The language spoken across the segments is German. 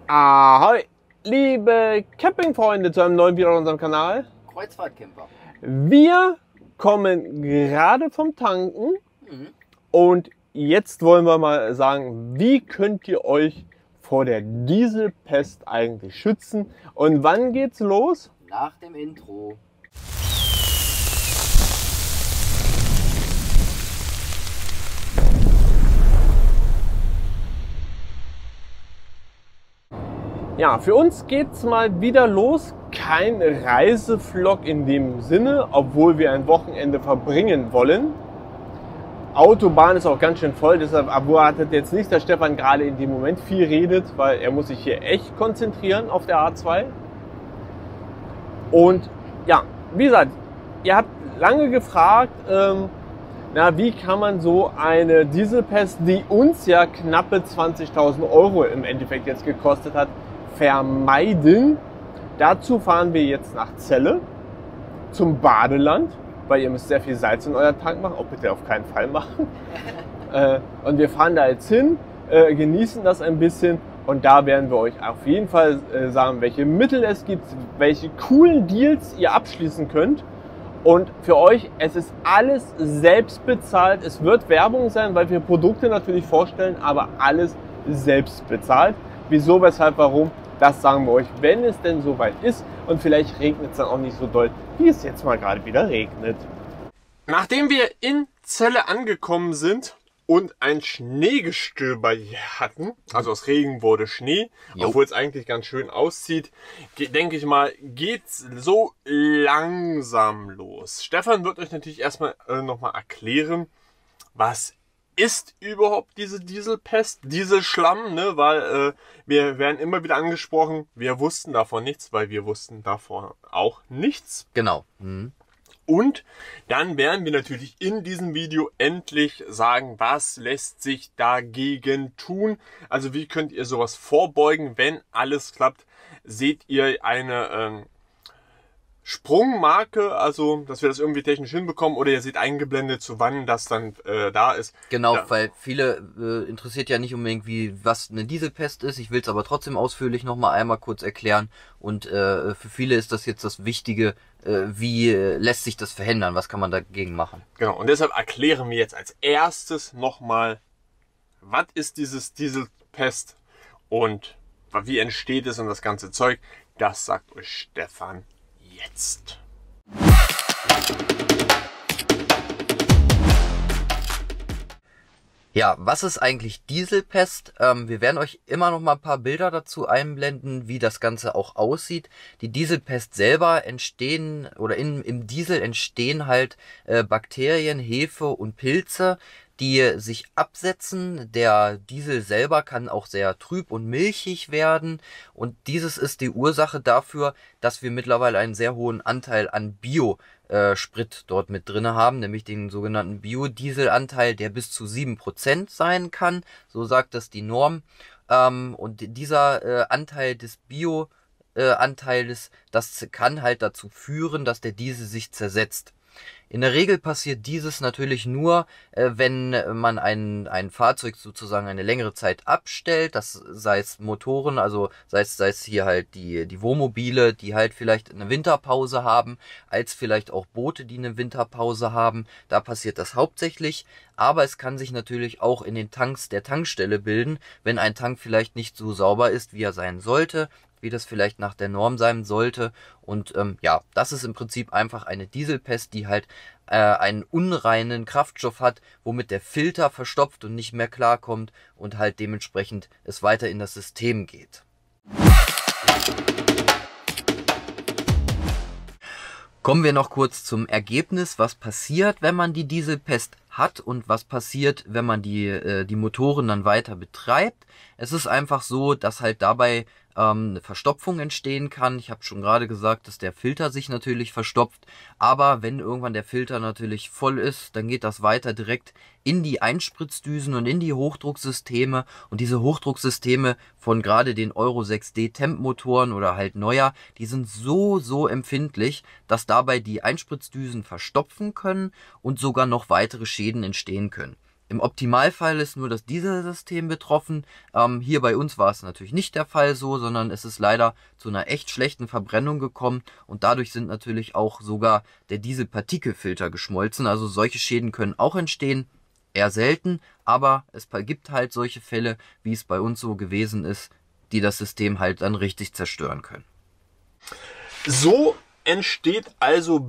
Ahoi, liebe Campingfreunde zu einem neuen Video auf unserem Kanal. Kreuzfahrtcamper. Wir kommen gerade vom Tanken und jetzt wollen wir mal sagen, wie könnt ihr euch vor der Dieselpest eigentlich schützen und wann geht's los? Nach dem Intro. Ja, für uns geht's mal wieder los. Kein Reisevlog in dem Sinne, obwohl wir ein Wochenende verbringen wollen. Autobahn ist auch ganz schön voll, deshalb erwartet jetzt nicht, dass Stefan gerade in dem Moment viel redet, weil er muss sich hier echt konzentrieren auf der A2. Und ja, wie gesagt, ihr habt lange gefragt, wie kann man so eine Dieselpest, die uns ja knappe 20.000 € im Endeffekt jetzt gekostet hat, vermeiden. Dazu fahren wir jetzt nach Celle zum Badeland, weil ihr müsst sehr viel Salz in euer Tank machen, auch bitte auf keinen Fall machen. Und wir fahren da jetzt hin, genießen das ein bisschen und da werden wir euch auf jeden Fall sagen, welche Mittel es gibt, welche coolen Deals ihr abschließen könnt. Und für euch, es ist alles selbst bezahlt. Es wird Werbung sein, weil wir Produkte natürlich vorstellen, aber alles selbst bezahlt. Wieso, weshalb, warum? Das sagen wir euch, wenn es denn soweit ist. Und vielleicht regnet es dann auch nicht so doll, wie es jetzt mal gerade wieder regnet. Nachdem wir in Celle angekommen sind und ein Schneegestöber hier hatten, also aus Regen wurde Schnee, obwohl es eigentlich ganz schön aussieht, denke ich mal, geht's so langsam los. Stefan wird euch natürlich erstmal nochmal erklären, was ist überhaupt diese Dieselpest, Dieselschlamm, ne? Weil wir werden immer wieder angesprochen, wir wussten davon nichts, weil wir wussten davon auch nichts. Genau. Und dann werden wir natürlich in diesem Video endlich sagen, was lässt sich dagegen tun. Also wie könnt ihr sowas vorbeugen, wenn alles klappt. Seht ihr eine Sprungmarke, also dass wir das irgendwie technisch hinbekommen, oder ihr seht eingeblendet, zu wann das dann da ist. Genau, ja. Weil viele interessiert ja nicht unbedingt, was eine Dieselpest ist. Ich will es aber trotzdem ausführlich nochmal einmal kurz erklären. Und für viele ist das jetzt das Wichtige, wie lässt sich das verhindern, was kann man dagegen machen. Genau, und deshalb erklären wir jetzt als erstes nochmal, was ist dieses Dieselpest und wie entsteht es und das ganze Zeug. Das sagt euch Stefan jetzt. Ja, was ist eigentlich Dieselpest? Wir werden euch immer noch mal ein paar Bilder dazu einblenden, wie das Ganze auch aussieht. Die Dieselpest selber entstehen, oder im Diesel entstehen halt Bakterien, Hefe und Pilze, die sich absetzen. Der Diesel selber kann auch sehr trüb und milchig werden. Und dieses ist die Ursache dafür, dass wir mittlerweile einen sehr hohen Anteil an Bio-Sprit dort mit drin haben, nämlich den sogenannten Biodieselanteil, der bis zu 7% sein kann. So sagt das die Norm. Und dieser Anteil des Bio-Anteiles, das kann halt dazu führen, dass der Diesel sich zersetzt. In der Regel passiert dieses natürlich nur, wenn man ein Fahrzeug sozusagen eine längere Zeit abstellt, das sei es Motoren, also sei es hier halt die Wohnmobile, die halt vielleicht eine Winterpause haben, als vielleicht auch Boote, die eine Winterpause haben. Da passiert das hauptsächlich, aber es kann sich natürlich auch in den Tanks der Tankstelle bilden, wenn ein Tank vielleicht nicht so sauber ist, wie er sein sollte, wie das vielleicht nach der Norm sein sollte. Und ja, das ist im Prinzip einfach eine Dieselpest, die halt einen unreinen Kraftstoff hat, womit der Filter verstopft und nicht mehr klarkommt und halt dementsprechend es weiter in das System geht. Kommen wir noch kurz zum Ergebnis, was passiert, wenn man die Dieselpest hat und was passiert, wenn man die Motoren dann weiter betreibt. Es ist einfach so, dass halt dabei eine Verstopfung entstehen kann. Ich habe schon gerade gesagt, dass der Filter sich natürlich verstopft, aber wenn irgendwann der Filter natürlich voll ist, dann geht das weiter direkt in die Einspritzdüsen und in die Hochdrucksysteme, und diese Hochdrucksysteme von gerade den Euro 6D Temp-Motoren oder halt neuer, die sind so empfindlich, dass dabei die Einspritzdüsen verstopfen können und sogar noch weitere Schäden entstehen können. Im Optimalfall ist nur das Dieselsystem betroffen. Hier bei uns war es natürlich nicht der Fall so, sondern es ist leider zu einer echt schlechten Verbrennung gekommen und dadurch sind natürlich auch sogar der Dieselpartikelfilter geschmolzen. Also solche Schäden können auch entstehen, eher selten, aber es gibt halt solche Fälle, wie es bei uns so gewesen ist, die das System halt dann richtig zerstören können. So entsteht also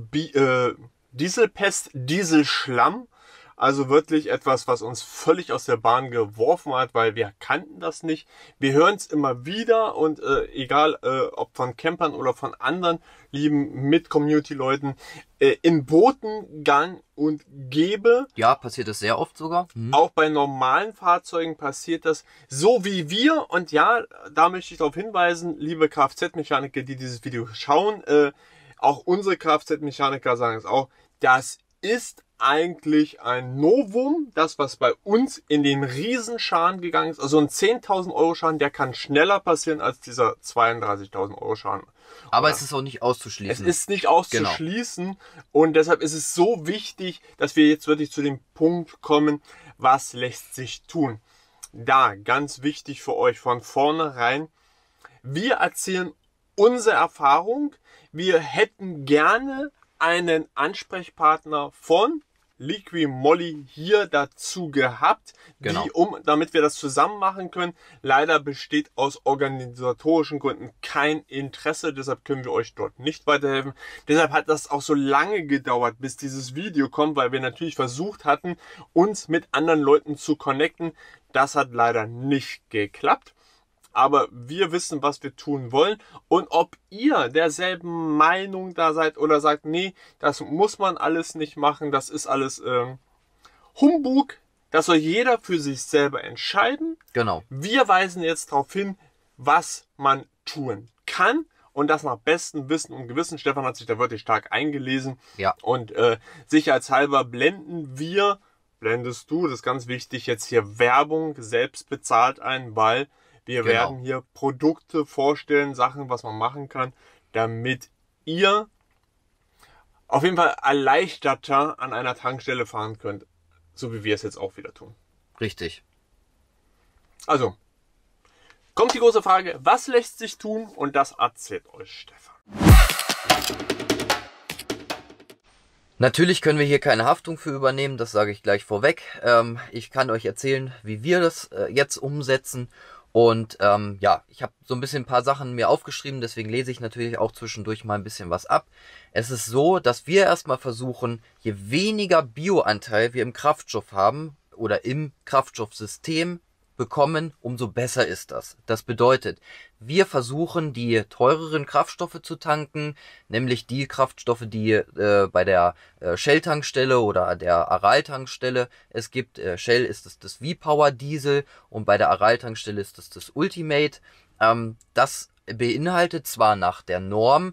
Dieselpest, Dieselschlamm. Also wirklich etwas, was uns völlig aus der Bahn geworfen hat, weil wir kannten das nicht. Wir hören es immer wieder und egal ob von Campern oder von anderen lieben Mit-Community-Leuten, in Booten gang und gäbe. Ja, passiert das sehr oft sogar. Auch bei normalen Fahrzeugen passiert das, so wie wir. Und ja, da möchte ich darauf hinweisen, liebe Kfz-Mechaniker, die dieses Video schauen, auch unsere Kfz-Mechaniker sagen es auch, das ist eigentlich ein Novum, das was bei uns in den Riesenschaden gegangen ist. Also ein 10.000 Euro Schaden, der kann schneller passieren als dieser 32.000 Euro Schaden. Aber es ist auch nicht auszuschließen. Es ist nicht auszuschließen, genau. Und deshalb ist es so wichtig, dass wir jetzt wirklich zu dem Punkt kommen, was lässt sich tun. Da, ganz wichtig für euch von vornherein, wir erzählen unsere Erfahrung. Wir hätten gerne einen Ansprechpartner von Liqui-Moly hier dazu gehabt, genau. Damit wir das zusammen machen können. Leider besteht aus organisatorischen Gründen kein Interesse, deshalb können wir euch dort nicht weiterhelfen. Deshalb hat das auch so lange gedauert, bis dieses Video kommt, weil wir natürlich versucht hatten, uns mit anderen Leuten zu connecten. Das hat leider nicht geklappt. Aber wir wissen, was wir tun wollen. Und ob ihr derselben Meinung da seid oder sagt, nee, das muss man alles nicht machen, das ist alles Humbug, das soll jeder für sich selber entscheiden. Genau. Wir weisen jetzt darauf hin, was man tun kann. Und das nach bestem Wissen und Gewissen. Stefan hat sich da wirklich stark eingelesen. Ja. Und sicherheitshalber blendest du, das ist ganz wichtig, jetzt hier Werbung selbst bezahlt ein, weil wir werden hier Produkte vorstellen, Sachen, was man machen kann, damit ihr auf jeden Fall erleichterter an einer Tankstelle fahren könnt, so wie wir es jetzt auch wieder tun. Richtig. Also, kommt die große Frage, was lässt sich tun? Und das erzählt euch Stefan. Natürlich können wir hier keine Haftung für übernehmen, das sage ich gleich vorweg. Ich kann euch erzählen, wie wir das jetzt umsetzen. Und ja, ich habe so ein bisschen ein paar Sachen mir aufgeschrieben, deswegen lese ich natürlich auch zwischendurch mal ein bisschen was ab. Es ist so, dass wir erstmal versuchen, je weniger Bioanteil wir im Kraftstoff haben oder im Kraftstoffsystem bekommen, umso besser ist das. Das bedeutet, wir versuchen die teureren Kraftstoffe zu tanken, nämlich die Kraftstoffe, die bei der Shell-Tankstelle oder der Aral-Tankstelle es gibt. Shell ist es das V-Power Diesel und bei der Aral-Tankstelle ist es das Ultimate. Das beinhaltet zwar nach der Norm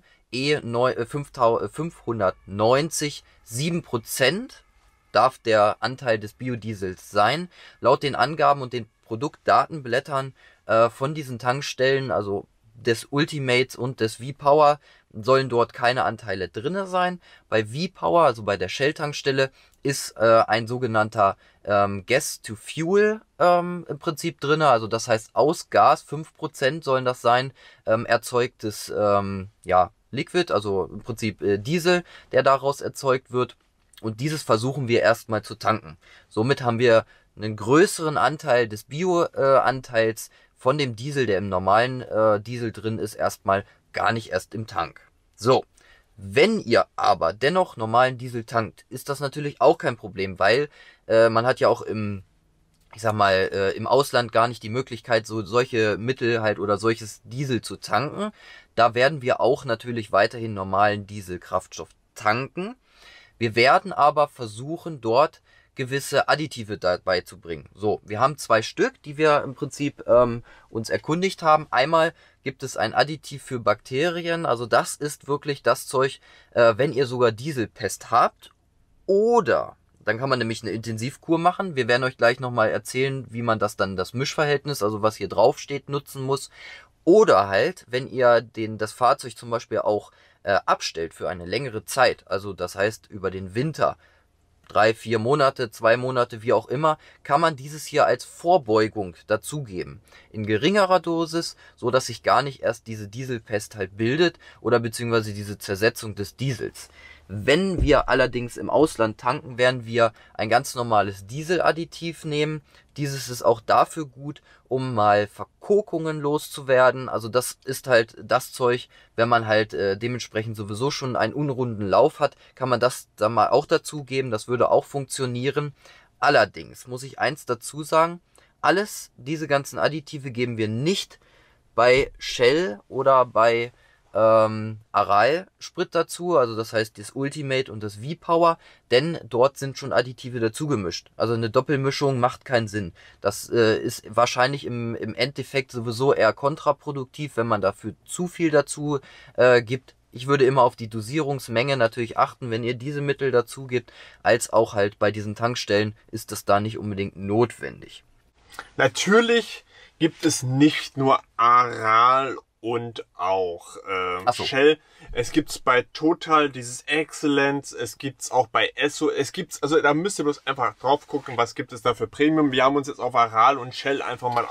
E590 7% darf der Anteil des Biodiesels sein. Laut den Angaben und den Produktdatenblättern von diesen Tankstellen, also des Ultimates und des V-Power, sollen dort keine Anteile drinne sein. Bei V-Power, also bei der Shell-Tankstelle, ist ein sogenannter Gas-to-Fuel im Prinzip drinne. Also das heißt aus Gas, 5% sollen das sein, erzeugtes ja, Liquid, also im Prinzip Diesel, der daraus erzeugt wird. Und dieses versuchen wir erstmal zu tanken. Somit haben wir einen größeren Anteil des Bio-Anteils von dem Diesel, der im normalen Diesel drin ist, erstmal gar nicht erst im Tank. So, wenn ihr aber dennoch normalen Diesel tankt, ist das natürlich auch kein Problem, weil man hat ja auch im Ausland gar nicht die Möglichkeit, solche Mittel halt oder solches Diesel zu tanken. Da werden wir auch natürlich weiterhin normalen Dieselkraftstoff tanken. Wir werden aber versuchen, dort gewisse Additive dabei zu bringen. So, wir haben 2 Stück, die wir im Prinzip uns erkundigt haben. Einmal gibt es ein Additiv für Bakterien, also das ist wirklich das Zeug, wenn ihr sogar Dieselpest habt, oder dann kann man nämlich eine Intensivkur machen. Wir werden euch gleich nochmal erzählen, wie man das Mischverhältnis, also was hier drauf steht, nutzen muss. Oder halt, wenn ihr das Fahrzeug zum Beispiel auch abstellt für eine längere Zeit, also das heißt über den Winter, 3, 4 Monate, 2 Monate, wie auch immer, kann man dieses hier als Vorbeugung dazugeben. In geringerer Dosis, so dass sich gar nicht erst diese Dieselpest halt bildet oder beziehungsweise diese Zersetzung des Diesels. Wenn wir allerdings im Ausland tanken, werden wir ein ganz normales Dieseladditiv nehmen. Dieses ist auch dafür gut, um mal Verkokungen loszuwerden. Also das ist halt das Zeug, wenn man halt dementsprechend sowieso schon einen unrunden Lauf hat, kann man das dann mal auch dazugeben. Das würde auch funktionieren. Allerdings muss ich eins dazu sagen, diese ganzen Additive geben wir nicht bei Shell oder bei Aral Sprit dazu, also das heißt das Ultimate und das V-Power, denn dort sind schon Additive dazu gemischt. Also eine Doppelmischung macht keinen Sinn. Das ist wahrscheinlich im Endeffekt sowieso eher kontraproduktiv, wenn man dafür zu viel dazu gibt. Ich würde immer auf die Dosierungsmenge natürlich achten, wenn ihr diese Mittel dazu gibt, als auch halt bei diesen Tankstellen ist das da nicht unbedingt notwendig. Natürlich gibt es nicht nur Aral und auch So. Shell. Es gibt's bei Total dieses Excellence, es gibt's auch bei Esso, also da müsst ihr bloß einfach drauf gucken, was gibt es da für Premium. Wir haben uns jetzt auf Aral und Shell einfach mal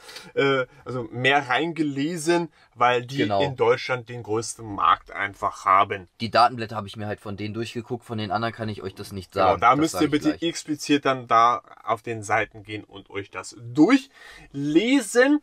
also mehr reingelesen, weil die in Deutschland den größten Markt einfach haben. Die Datenblätter habe ich mir halt von denen durchgeguckt, von den anderen kann ich euch das nicht sagen. Genau, da müsst ihr bitte explizit dann da auf den Seiten gehen und euch das durchlesen.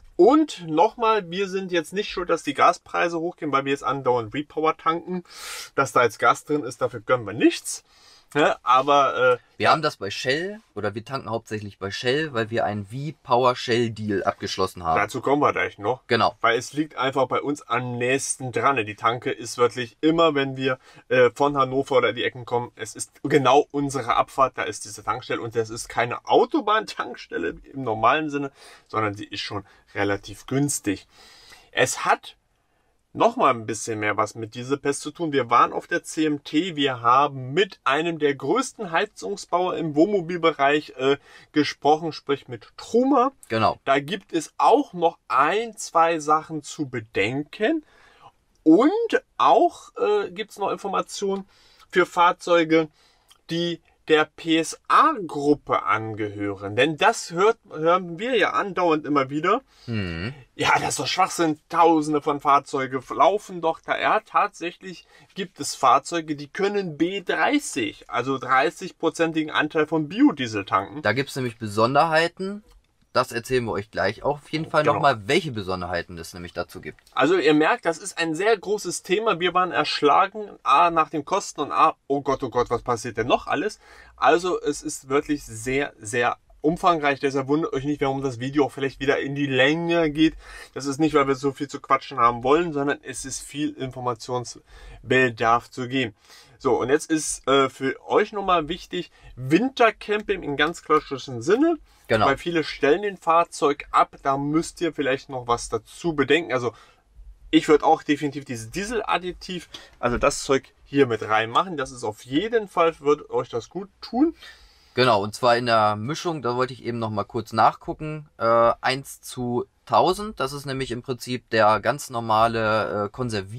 Und nochmal, wir sind jetzt nicht schuld, dass die Gaspreise hochgehen, weil wir jetzt andauernd Repower tanken. Dass da jetzt Gas drin ist, dafür gönnen wir nichts. Ja, aber wir haben das bei Shell, oder wir tanken hauptsächlich bei Shell, weil wir einen V-Power-Shell-Deal abgeschlossen haben. Dazu kommen wir gleich noch. Genau. Weil es liegt einfach bei uns am nächsten dran. Die Tanke ist wirklich immer, wenn wir von Hannover oder die Ecken kommen, es ist genau unsere Abfahrt, da ist diese Tankstelle. Und das ist keine Autobahntankstelle im normalen Sinne, sondern sie ist schon relativ günstig. Es hat nochmal ein bisschen mehr was mit Dieselpest zu tun. Wir waren auf der CMT, wir haben mit einem der größten Heizungsbauer im Wohnmobilbereich gesprochen, sprich mit Truma. Genau. Da gibt es auch noch 1, 2 Sachen zu bedenken. Und auch gibt es noch Informationen für Fahrzeuge, die der PSA-Gruppe angehören. Denn das hören wir ja andauernd immer wieder. Ja, das ist doch Schwachsinn. Tausende von Fahrzeugen laufen doch da. Ja, tatsächlich gibt es Fahrzeuge, die können B30, also 30%igen Anteil von Biodiesel tanken. Da gibt es nämlich Besonderheiten. Das erzählen wir euch gleich auch auf jeden Fall nochmal, welche Besonderheiten es nämlich dazu gibt. Also ihr merkt, das ist ein sehr großes Thema. Wir waren erschlagen, A, nach den Kosten und A, oh Gott, was passiert denn noch alles? Also es ist wirklich sehr, sehr umfangreich. Deshalb wundert euch nicht, warum das Video auch vielleicht wieder in die Länge geht. Das ist nicht, weil wir so viel zu quatschen haben wollen, sondern es ist viel Informationsbedarf zu geben. So, und jetzt ist für euch nochmal wichtig, Wintercamping im ganz klassischen Sinne. Genau. Weil viele stellen den Fahrzeug ab, da müsst ihr vielleicht noch was dazu bedenken. Also ich würde auch definitiv dieses Dieseladditiv, also das Zeug hier mit reinmachen. Das ist auf jeden Fall, wird euch das gut tun. Genau, und zwar in der Mischung, da wollte ich eben noch mal kurz nachgucken, 1:1000, das ist nämlich im Prinzip der ganz normale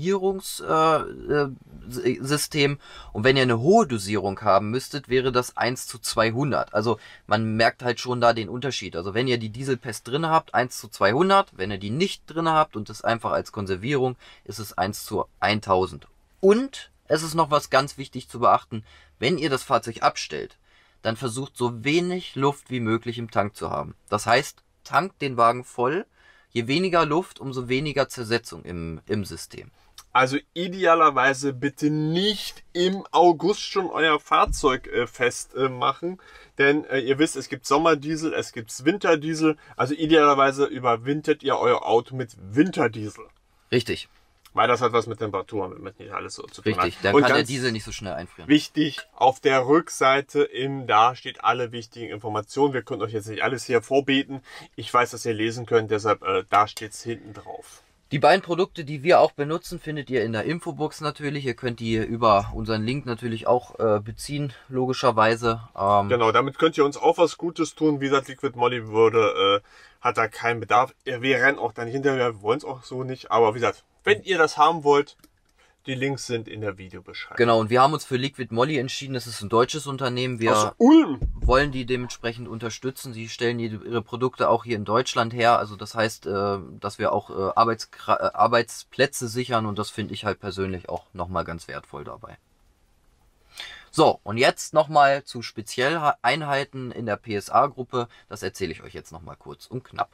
Konservierungssystem. Und wenn ihr eine hohe Dosierung haben müsstet, wäre das 1:200. Also man merkt halt schon da den Unterschied. Also wenn ihr die Dieselpest drin habt, 1:200. Wenn ihr die nicht drin habt und das einfach als Konservierung, ist es 1:1000. Und es ist noch was ganz wichtig zu beachten, wenn ihr das Fahrzeug abstellt, dann versucht so wenig Luft wie möglich im Tank zu haben. Das heißt, tankt den Wagen voll. Je weniger Luft, umso weniger Zersetzung im System. Also idealerweise bitte nicht im August schon euer Fahrzeug festmachen. Denn ihr wisst, es gibt Sommerdiesel, es gibt Winterdiesel. Also idealerweise überwintert ihr euer Auto mit Winterdiesel. Richtig. Weil das hat was mit Temperaturen, mit nicht alles so zu tun. Richtig, dann kann der Diesel nicht so schnell einfrieren. Wichtig, auf der Rückseite da steht alle wichtigen Informationen. Wir können euch jetzt nicht alles hier vorbeten. Ich weiß, dass ihr lesen könnt, deshalb da steht es hinten drauf. Die beiden Produkte, die wir auch benutzen, findet ihr in der Infobox natürlich. Ihr könnt die über unseren Link natürlich auch beziehen, logischerweise. Genau, damit könnt ihr uns auch was Gutes tun. Wie gesagt, Liquid Moly hat da keinen Bedarf. Wir rennen auch da nicht hinterher, wir wollen es auch so nicht. Aber wie gesagt, wenn ihr das haben wollt, Die Links sind in der Videobeschreibung. Genau, und wir haben uns für Liquid Moly entschieden. Das ist ein deutsches Unternehmen. Wir aus Ulm wollen die dementsprechend unterstützen. Sie stellen ihre Produkte auch hier in Deutschland her. Also das heißt, dass wir auch Arbeitsplätze sichern, und das finde ich halt persönlich auch nochmal ganz wertvoll dabei. So, und jetzt nochmal zu Spezialeinheiten in der PSA-Gruppe. Das erzähle ich euch jetzt nochmal kurz und knapp.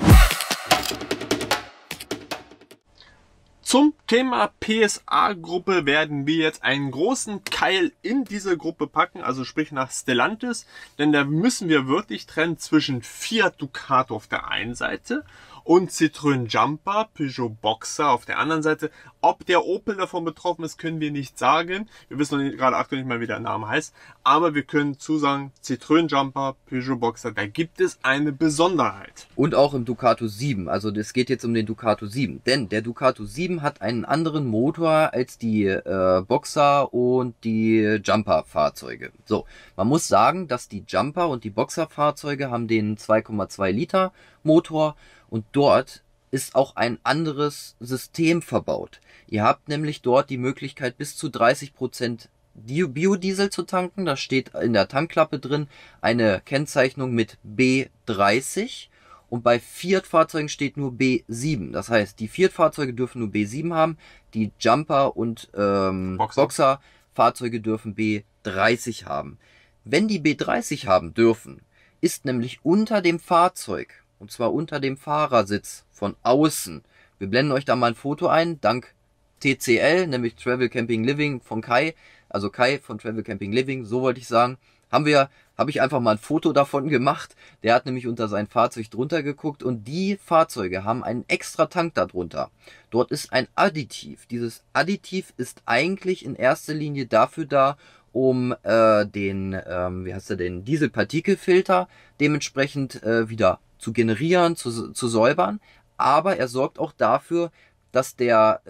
Zum Thema PSA-Gruppe werden wir jetzt einen großen Keil in diese Gruppe packen, also sprich nach Stellantis, denn da müssen wir wirklich trennen zwischen Fiat Ducato auf der einen Seite und Citroën Jumper, Peugeot Boxer auf der anderen Seite. Ob der Opel davon betroffen ist, können wir nicht sagen. Wir wissen noch nicht, gerade aktuell nicht mal, wie der Name heißt. Aber wir können zusagen, Citroën Jumper, Peugeot Boxer, da gibt es eine Besonderheit. Und auch im Ducato 7. Also es geht jetzt um den Ducato 7. Denn der Ducato 7 hat einen anderen Motor als die Boxer und die Jumper-Fahrzeuge. So, man muss sagen, dass die Jumper und die Boxer-Fahrzeuge haben den 2,2 Liter Motor. Und dort ist auch ein anderes System verbaut. Ihr habt nämlich dort die Möglichkeit, bis zu 30% Biodiesel zu tanken. Da steht in der Tankklappe drin eine Kennzeichnung mit B30. Und bei Fiat-Fahrzeugen steht nur B7. Das heißt, die Fiat-Fahrzeuge dürfen nur B7 haben. Die Jumper und Boxer-Fahrzeuge dürfen B30 haben. Wenn die B30 haben dürfen, ist nämlich unter dem Fahrzeug, und zwar unter dem Fahrersitz von außen. Wir blenden euch da mal ein Foto ein, dank TCL, nämlich Travel Camping Living von Kai. Also Kai von Travel Camping Living, so wollte ich sagen. Habe ich einfach mal ein Foto davon gemacht. Der hat nämlich unter sein Fahrzeug drunter geguckt, und die Fahrzeuge haben einen extra Tank darunter. Dort ist ein Additiv. Dieses Additiv ist eigentlich in erster Linie dafür da, um den Dieselpartikelfilter dementsprechend wieder zu generieren, zu säubern, aber er sorgt auch dafür, dass der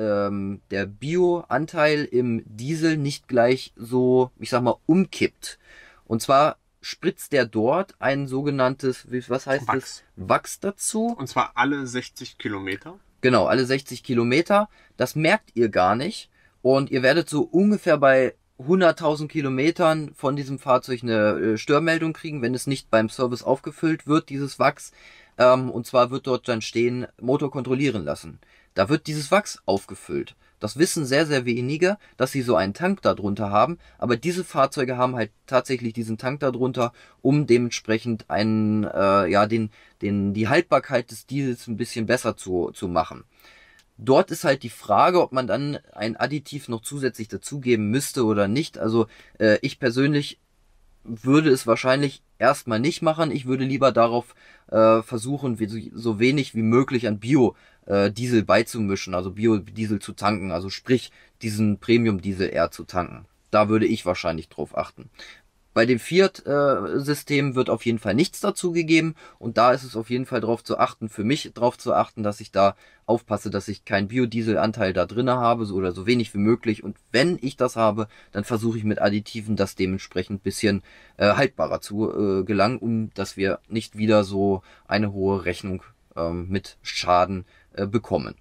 Bio-Anteil im Diesel nicht gleich so, ich sag mal, umkippt. Und zwar spritzt der dort ein sogenanntes, was heißt das? Wachs dazu. Und zwar alle 60 Kilometer. Genau, alle 60 Kilometer. Das merkt ihr gar nicht. Und ihr werdet so ungefähr bei 100.000 Kilometern von diesem Fahrzeug eine Störmeldung kriegen, wenn es nicht beim Service aufgefüllt wird, dieses Wachs. Und zwar wird dort dann stehen, Motor kontrollieren lassen. Da wird dieses Wachs aufgefüllt. Das wissen sehr, sehr wenige, dass sie so einen Tank darunter haben. Aber diese Fahrzeuge haben halt tatsächlich diesen Tank darunter, um dementsprechend die Haltbarkeit des Diesels ein bisschen besser zu machen. Dort ist halt die Frage, ob man dann ein Additiv noch zusätzlich dazugeben müsste oder nicht. Also ich persönlich würde es wahrscheinlich erstmal nicht machen. Ich würde lieber darauf versuchen, so wenig wie möglich an Biodiesel beizumischen, also Biodiesel zu tanken, also sprich diesen Premium-Diesel eher zu tanken. Da würde ich wahrscheinlich drauf achten. Bei dem Fiat-System wird auf jeden Fall nichts dazu gegeben, und da ist es auf jeden Fall für mich darauf zu achten, dass ich da aufpasse, dass ich keinen Biodieselanteil da drin habe, oder so wenig wie möglich. Und wenn ich das habe, dann versuche ich mit Additiven das dementsprechend ein bisschen haltbarer zu gelangen, dass wir nicht wieder so eine hohe Rechnung mit Schaden bekommen.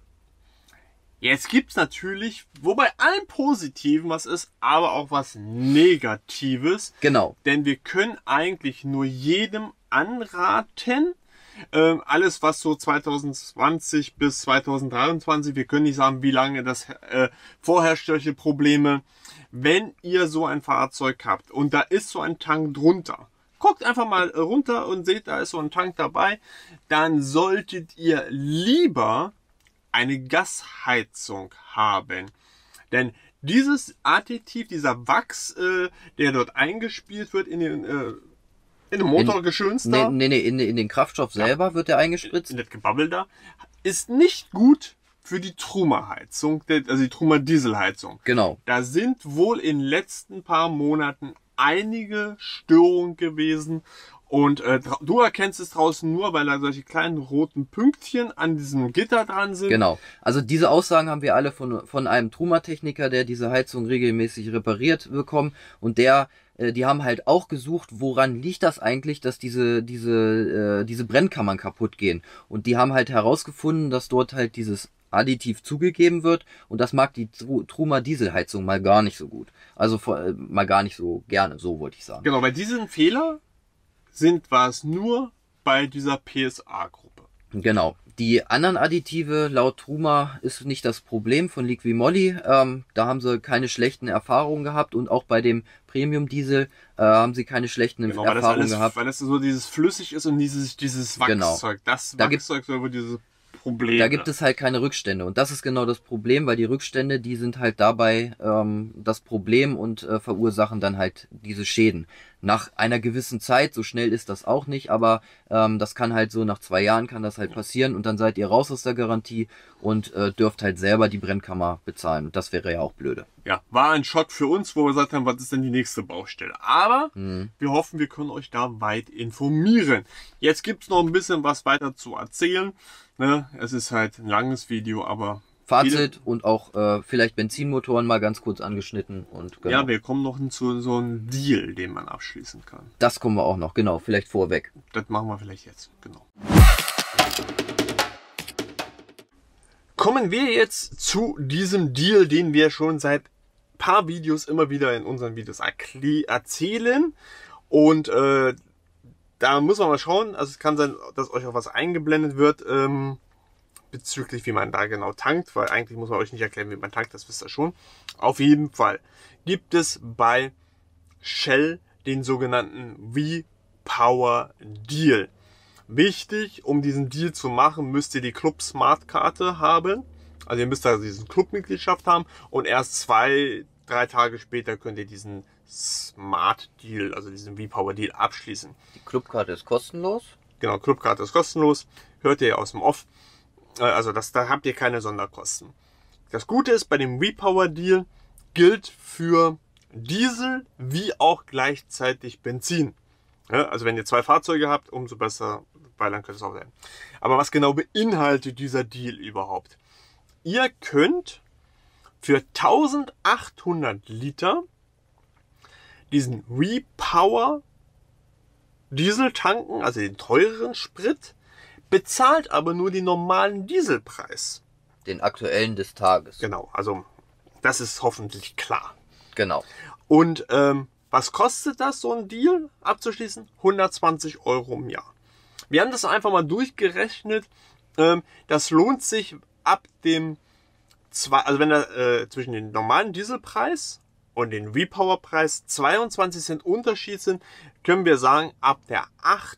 Jetzt gibt's natürlich, wobei allem Positiven was ist, aber auch was Negatives. Genau. Denn wir können eigentlich nur jedem anraten, alles was so 2020 bis 2023, wir können nicht sagen, wie lange das vorherrscht, solche Probleme. Wenn ihr so ein Fahrzeug habt und da ist so ein Tank drunter, guckt einfach mal runter und seht, da ist so ein Tank dabei, dann solltet ihr lieber eine Gasheizung haben. Denn dieses Additiv, dieser Wachs, der dort eingespielt wird in den Motorgeschöns da. In den Kraftstoff selber wird der eingespritzt. In das Gebabbel da. Ist nicht gut für die Truma-Heizung, also die Truma-Dieselheizung. Genau. Da sind wohl in den letzten paar Monaten einige Störungen gewesen. Und du erkennst es draußen nur, weil da solche kleinen roten Pünktchen an diesem Gitter dran sind. Genau. Also diese Aussagen haben wir alle von einem Truma-Techniker, der diese Heizung regelmäßig repariert bekommen. Und die haben halt auch gesucht, woran liegt das eigentlich, dass diese Brennkammern kaputt gehen. Und die haben halt herausgefunden, dass dort halt dieses Additiv zugegeben wird und das mag die Truma Dieselheizung mal gar nicht so gut. Also mal gar nicht so gerne, so wollte ich sagen. Genau, bei diesen Fehler war es nur bei dieser PSA-Gruppe. Genau. Die anderen Additive laut Truma ist nicht das Problem von Liqui-Moly. Da haben sie keine schlechten Erfahrungen gehabt und auch bei dem Premium Diesel haben sie keine schlechten Erfahrungen gehabt. Weil das so dieses flüssig ist und dieses Wachszeug. Genau. Das Wachszeug soll wohl diese Probleme. Da gibt es halt keine Rückstände und das ist genau das Problem, weil die Rückstände, die sind halt dabei das Problem und verursachen dann halt diese Schäden. Nach einer gewissen Zeit, so schnell ist das auch nicht, aber das kann halt so nach 2 Jahren kann das halt passieren und dann seid ihr raus aus der Garantie und dürft halt selber die Brennkammer bezahlen und das wäre ja auch blöde. Ja, war ein Schock für uns, wo wir gesagt haben, was ist denn die nächste Baustelle? Aber wir hoffen, wir können euch da weit informieren. Jetzt gibt es noch ein bisschen was weiter zu erzählen. Ne? Es ist halt ein langes Video, aber... Fazit und auch vielleicht Benzinmotoren mal ganz kurz angeschnitten. Und genau. Ja, wir kommen noch zu so einem Deal, den man abschließen kann. Das kommen wir auch noch, genau, vielleicht vorweg. Das machen wir vielleicht jetzt, genau. Kommen wir jetzt zu diesem Deal, den wir schon seit paar Videos immer wieder in unseren Videos erzählen. Und da muss man mal schauen, also es kann sein, dass euch auch was eingeblendet wird, bezüglich wie man da genau tankt, weil eigentlich muss man euch nicht erklären, wie man tankt, das wisst ihr schon. Auf jeden Fall gibt es bei Shell den sogenannten V-Power Deal. Wichtig, um diesen Deal zu machen, müsst ihr die Club Smart Karte haben. Also ihr müsst da diesen Clubmitgliedschaft haben und erst 2-3 Tage später könnt ihr diesen Smart Deal, also diesen V-Power Deal abschließen. Die Clubkarte ist kostenlos. Genau, Clubkarte ist kostenlos. Hört ihr aus dem Off. Also da habt ihr keine Sonderkosten. Das Gute ist, bei dem V-Power Deal gilt für Diesel wie auch gleichzeitig Benzin. Ja, also wenn ihr 2 Fahrzeuge habt, umso besser, weil dann könnte es auch sein. Aber was genau beinhaltet dieser Deal überhaupt? Ihr könnt für 1800 Liter diesen V-Power Diesel tanken, also den teureren Sprit, bezahlt aber nur den normalen Dieselpreis. Den aktuellen des Tages. Genau, also das ist hoffentlich klar. Genau. Und was kostet das, so ein Deal abzuschließen? 120 Euro im Jahr. Wir haben das einfach mal durchgerechnet. Das lohnt sich ab dem, also wenn da zwischen dem normalen Dieselpreis und dem V-Power-Preis 22 Cent Unterschied sind, können wir sagen, ab der 8.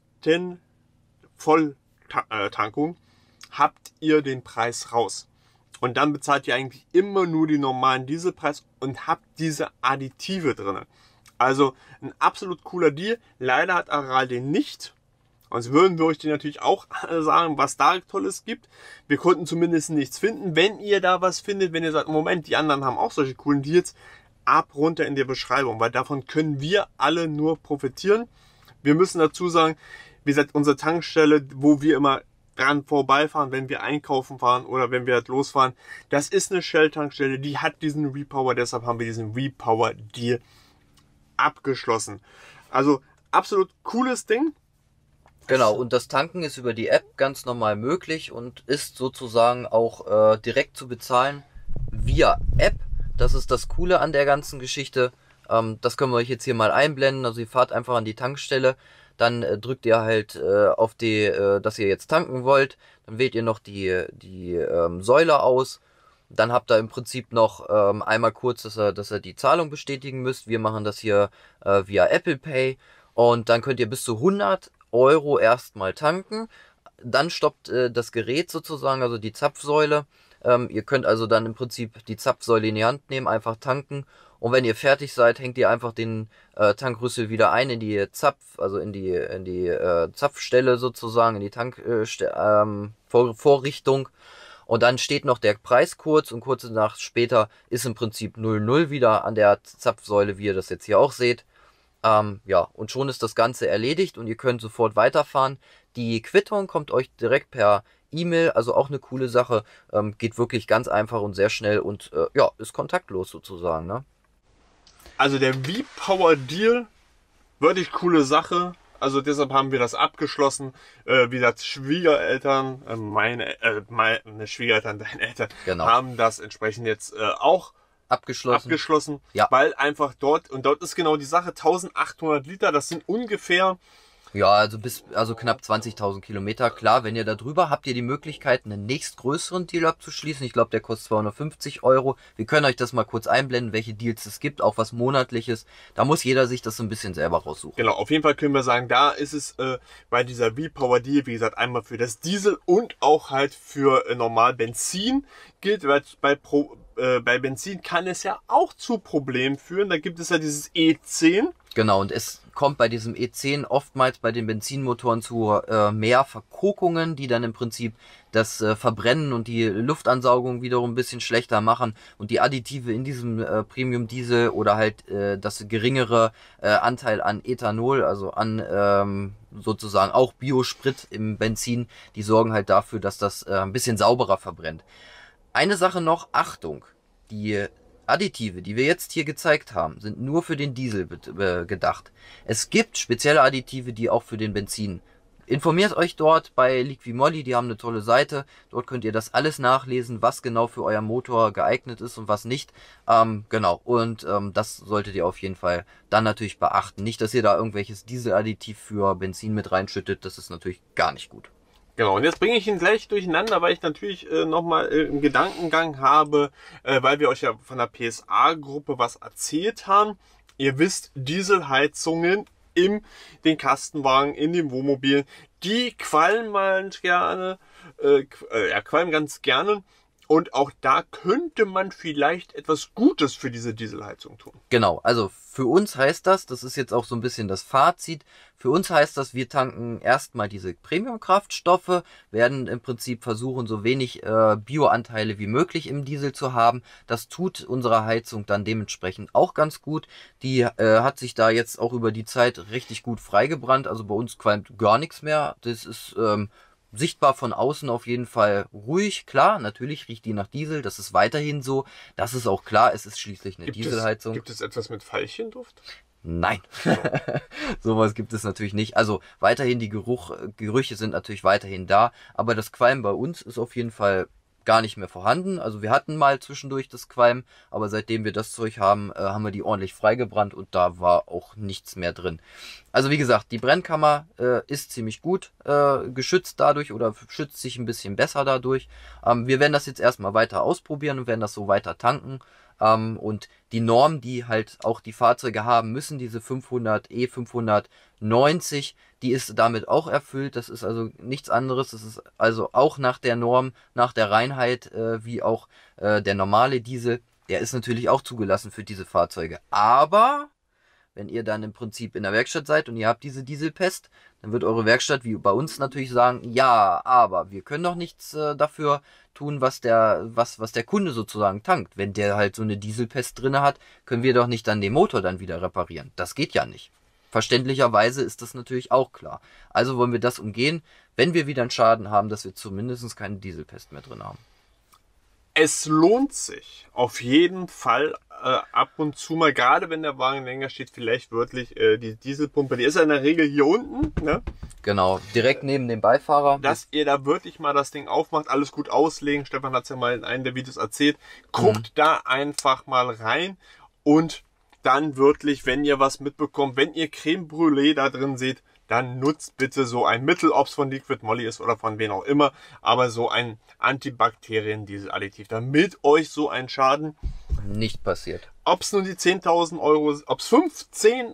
Volltankung habt ihr den Preis raus. Und dann bezahlt ihr eigentlich immer nur den normalen Dieselpreis und habt diese Additive drin. Also ein absolut cooler Deal. Leider hat Aral den nicht. Sonst würden wir euch den natürlich auch sagen, was da Tolles gibt. Wir konnten zumindest nichts finden. Wenn ihr da was findet, wenn ihr sagt, Moment, die anderen haben auch solche coolen Deals, ab runter in der Beschreibung, weil davon können wir alle nur profitieren. Wir müssen dazu sagen, wie gesagt, unsere Tankstelle, wo wir immer dran vorbeifahren, wenn wir einkaufen fahren oder wenn wir halt losfahren, das ist eine Shell-Tankstelle, die hat diesen V-Power, deshalb haben wir diesen V-Power-Deal abgeschlossen. Also absolut cooles Ding. Genau, und das Tanken ist über die App ganz normal möglich und ist sozusagen auch direkt zu bezahlen via App. Das ist das Coole an der ganzen Geschichte. Das können wir euch jetzt hier mal einblenden. Also ihr fahrt einfach an die Tankstelle, dann drückt ihr halt auf die, dass ihr jetzt tanken wollt. Dann wählt ihr noch die Säule aus. Dann habt ihr im Prinzip noch einmal kurz, dass ihr die Zahlung bestätigen müsst. Wir machen das hier via Apple Pay. Und dann könnt ihr bis zu 100 Euro erstmal tanken. Dann stoppt das Gerät sozusagen, also die Zapfsäule. Ihr könnt also dann im Prinzip die Zapfsäule in die Hand nehmen, einfach tanken. Und wenn ihr fertig seid, hängt ihr einfach den Tankrüssel wieder ein in die Zapfstelle sozusagen, in die Vorrichtung. Und dann steht noch der Preis kurz und kurze Nacht später ist im Prinzip 00 wieder an der Zapfsäule, wie ihr das jetzt hier auch seht. Ja, und schon ist das Ganze erledigt und ihr könnt sofort weiterfahren. Die Quittung kommt euch direkt per E-Mail, also auch eine coole Sache. Geht wirklich ganz einfach und sehr schnell und ja, ist kontaktlos sozusagen, ne? Also der V-Power Deal, wirklich coole Sache. Also deshalb haben wir das abgeschlossen. Wie gesagt, Schwiegereltern, meine Schwiegereltern, deine Eltern, Genau. haben das entsprechend jetzt auch abgeschlossen, Ja. weil einfach dort ist genau die Sache, 1800 Liter, das sind ungefähr, Ja, also knapp 20.000 Kilometer. Klar, wenn ihr da drüber habt ihr die Möglichkeit, einen nächstgrößeren Deal abzuschließen. Ich glaube, der kostet 250 Euro. Wir können euch das mal kurz einblenden, welche Deals es gibt, auch was Monatliches. Da muss jeder sich das so ein bisschen selber raussuchen. genau, auf jeden Fall können wir sagen, da ist es bei dieser V-Power Deal, wie gesagt, einmal für das Diesel und auch halt für normal Benzin gilt, weil bei Benzin kann es ja auch zu Problemen führen. Da gibt es ja dieses E10. Genau, und es kommt bei diesem E10 oftmals bei den Benzinmotoren zu mehr Verkokungen, die dann im Prinzip das Verbrennen und die Luftansaugung wiederum ein bisschen schlechter machen und die Additive in diesem Premium Diesel oder halt das geringere Anteil an Ethanol, also an sozusagen auch Biosprit im Benzin, die sorgen halt dafür, dass das ein bisschen sauberer verbrennt. Eine Sache noch, Achtung, die Additive, die wir jetzt hier gezeigt haben, sind nur für den Diesel gedacht. Es gibt spezielle Additive, die auch für den Benzin. Informiert euch dort bei Liqui-Moly, die haben eine tolle Seite. Dort könnt ihr das alles nachlesen, was genau für euer Motor geeignet ist und was nicht. Genau, und das solltet ihr auf jeden Fall dann natürlich beachten. Nicht, dass ihr da irgendwelches Dieseladditiv für Benzin mit reinschüttet, das ist natürlich gar nicht gut. Genau, und jetzt bringe ich ihn gleich durcheinander, weil ich natürlich nochmal im Gedankengang habe, weil wir euch ja von der PSA-Gruppe was erzählt haben. Ihr wisst, Dieselheizungen in den Kastenwagen, in den Wohnmobilen, die qualmen gerne, qualmen ganz gerne. Und auch da könnte man vielleicht etwas Gutes für diese Dieselheizung tun. Genau, also für uns heißt das ist jetzt auch so ein bisschen das Fazit, für uns heißt das, wir tanken erstmal diese Premium-Kraftstoffe, werden im Prinzip versuchen, so wenig Bioanteile wie möglich im Diesel zu haben. Das tut unsere Heizung dann dementsprechend auch ganz gut. Die hat sich da jetzt auch über die Zeit richtig gut freigebrannt, also bei uns qualmt gar nichts mehr. Das ist sichtbar von außen auf jeden Fall ruhig. Klar, natürlich riecht die nach Diesel. Das ist weiterhin so. Das ist auch klar. Es ist schließlich eine Dieselheizung. Gibt es etwas mit Veilchenduft? Nein. Sowas gibt es natürlich nicht. Also weiterhin die Gerüche sind natürlich weiterhin da. Aber das Qualm bei uns ist auf jeden Fall gar nicht mehr vorhanden. Also wir hatten mal zwischendurch das Qualm, aber seitdem wir das Zeug haben, haben wir die ordentlich freigebrannt und da war auch nichts mehr drin. Also wie gesagt, die Brennkammer ist ziemlich gut geschützt dadurch oder schützt sich ein bisschen besser dadurch. Wir werden das jetzt erstmal weiter ausprobieren und werden das so weiter tanken. Und die Norm, die halt auch die Fahrzeuge haben müssen, diese 500E590, die ist damit auch erfüllt. Das ist also nichts anderes. Das ist also auch nach der Norm, nach der Reinheit, wie auch der normale Diesel. Der ist natürlich auch zugelassen für diese Fahrzeuge. Aber wenn ihr dann im Prinzip in der Werkstatt seid und ihr habt diese Dieselpest, dann wird eure Werkstatt, wie bei uns, natürlich sagen, ja, aber wir können doch nichts dafür tun, was der Kunde sozusagen tankt. Wenn der halt so eine Dieselpest drinne hat, können wir doch nicht dann den Motor dann wieder reparieren. Das geht ja nicht. Verständlicherweise ist das natürlich auch klar. Also wollen wir das umgehen, wenn wir wieder einen Schaden haben, dass wir zumindest keine Dieselpest mehr drin haben. Es lohnt sich auf jeden Fall ab und zu mal, gerade wenn der Wagen länger steht, vielleicht wirklich die Dieselpumpe, die ist ja in der Regel hier unten, ne? Genau, direkt neben dem Beifahrer. Dass ihr da wirklich mal das Ding aufmacht, alles gut auslegen. Stefan hat es ja mal in einem der Videos erzählt. Guckt da einfach mal rein und dann wirklich, wenn ihr was mitbekommt, wenn ihr Creme Brûlée da drin seht, dann nutzt bitte so ein Mittel, ob es von Liqui-Moly ist oder von wem auch immer, aber so ein Antibakterien-Diesel-Additiv, damit euch so ein Schaden nicht passiert. Ob es nun die 10.000 Euro, ob es 15,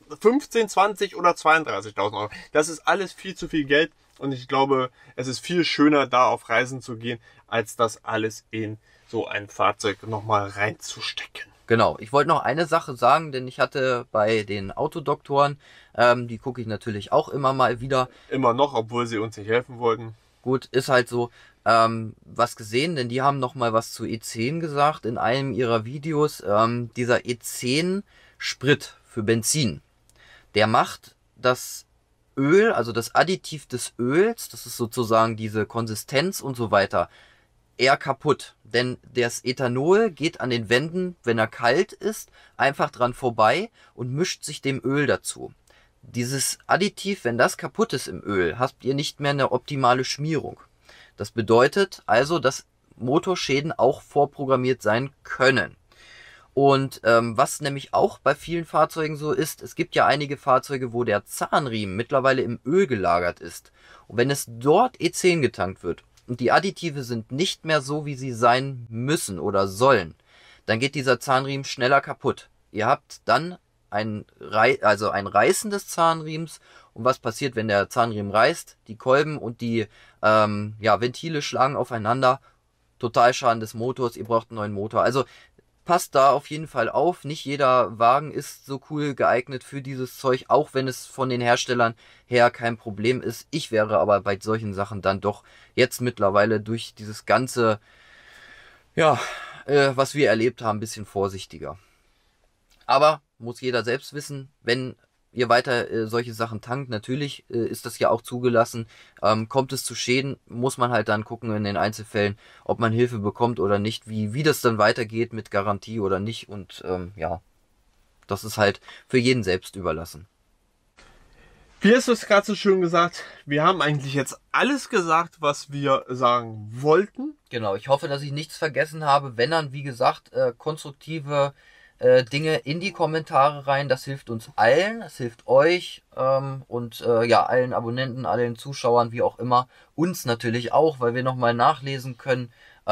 20 oder 32.000 Euro, das ist alles viel zu viel Geld und ich glaube, es ist viel schöner, da auf Reisen zu gehen, als das alles in so ein Fahrzeug nochmal reinzustecken. Genau, ich wollte noch eine Sache sagen, denn ich hatte bei den Autodoktoren, die gucke ich natürlich auch immer mal wieder. Immer noch, obwohl sie uns nicht helfen wollten. Gut, ist halt so, was gesehen, denn die haben noch mal was zu E10 gesagt in einem ihrer Videos. Dieser E10 Sprit für Benzin, der macht das Öl, also das Additiv des Öls, das ist sozusagen diese Konsistenz und so weiter, eher kaputt, denn das Ethanol geht an den Wänden, wenn er kalt ist, einfach dran vorbei und mischt sich dem Öl dazu. Dieses Additiv, wenn das kaputt ist im Öl, habt ihr nicht mehr eine optimale Schmierung. Das bedeutet also, dass Motorschäden auch vorprogrammiert sein können. Und was nämlich auch bei vielen Fahrzeugen so ist, es gibt ja einige Fahrzeuge, wo der Zahnriemen mittlerweile im Öl gelagert ist. Und wenn es dort E10 getankt wird und die Additive sind nicht mehr so, wie sie sein müssen oder sollen, dann geht dieser Zahnriemen schneller kaputt. Ihr habt dann ein Reißen des Zahnriemens. Und was passiert, wenn der Zahnriemen reißt? Die Kolben und die Ventile schlagen aufeinander. Totalschaden des Motors, ihr braucht einen neuen Motor. Also passt da auf jeden Fall auf. Nicht jeder Wagen ist so cool geeignet für dieses Zeug, auch wenn es von den Herstellern her kein Problem ist. Ich wäre aber bei solchen Sachen dann doch jetzt mittlerweile durch dieses ganze, was wir erlebt haben, ein bisschen vorsichtiger. Aber muss jeder selbst wissen, wenn ihr weiter solche Sachen tankt, natürlich ist das ja auch zugelassen. Kommt es zu Schäden, muss man halt dann gucken in den Einzelfällen, ob man Hilfe bekommt oder nicht, wie das dann weitergeht mit Garantie oder nicht. Und das ist halt für jeden selbst überlassen. Wie hast du es gerade so schön gesagt, wir haben eigentlich jetzt alles gesagt, was wir sagen wollten. Genau, ich hoffe, dass ich nichts vergessen habe. Wenn dann, wie gesagt, konstruktive Dinge in die Kommentare rein. Das hilft uns allen, es hilft euch und allen Abonnenten, allen Zuschauern, wie auch immer. Uns natürlich auch, weil wir nochmal nachlesen können.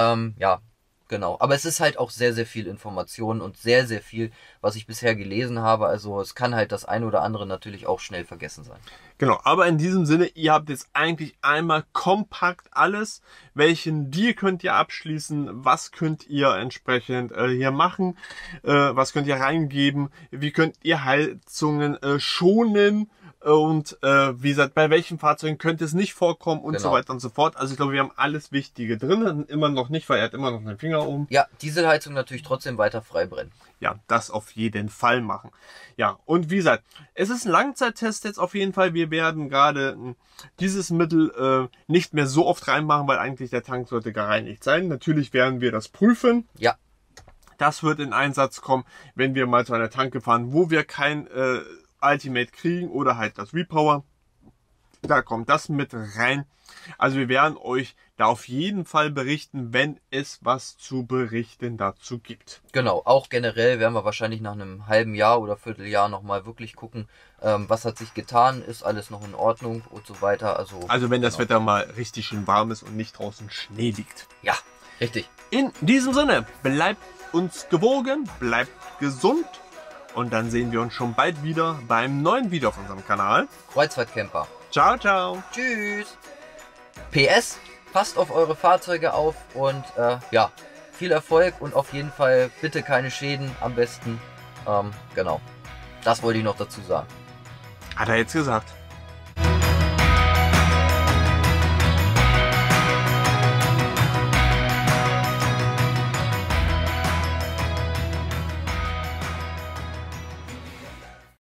Genau. Aber es ist halt auch sehr, sehr viel Information und sehr, sehr viel, was ich bisher gelesen habe. Also es kann halt das eine oder andere natürlich auch schnell vergessen sein. Genau, aber in diesem Sinne, ihr habt jetzt eigentlich einmal kompakt alles. Welchen Deal könnt ihr abschließen? Was könnt ihr entsprechend hier machen? Was könnt ihr reingeben? Wie könnt ihr Heizungen schonen? Und wie gesagt, bei welchen Fahrzeugen könnte es nicht vorkommen und so weiter und so fort. Also ich glaube, wir haben alles Wichtige drin. Immer noch nicht, weil er hat immer noch den Finger oben. Ja, Dieselheizung natürlich trotzdem weiter frei brennen. Ja, das auf jeden Fall machen. Ja, und wie gesagt, es ist ein Langzeittest jetzt auf jeden Fall. Wir werden gerade dieses Mittel nicht mehr so oft reinmachen, weil eigentlich der Tank sollte gereinigt sein. Natürlich werden wir das prüfen. Ja. Das wird in Einsatz kommen, wenn wir mal zu einer Tanke fahren, wo wir kein Ultimate kriegen oder halt das Repower. Da kommt das mit rein. Also wir werden euch da auf jeden Fall berichten, wenn es was zu berichten dazu gibt. Genau, auch generell werden wir wahrscheinlich nach einem halben Jahr oder Vierteljahr nochmal wirklich gucken, was hat sich getan, ist alles noch in Ordnung und so weiter. Also wenn das Wetter mal richtig schön warm ist und nicht draußen Schnee liegt. Ja, richtig. In diesem Sinne, bleibt uns gewogen, bleibt gesund. Und dann sehen wir uns schon bald wieder beim neuen Video auf unserem Kanal. Kreuzfahrtcamper. Ciao, ciao. Tschüss. PS, passt auf eure Fahrzeuge auf und viel Erfolg und auf jeden Fall bitte keine Schäden am besten. Genau. Das wollte ich noch dazu sagen. Hat er jetzt gesagt.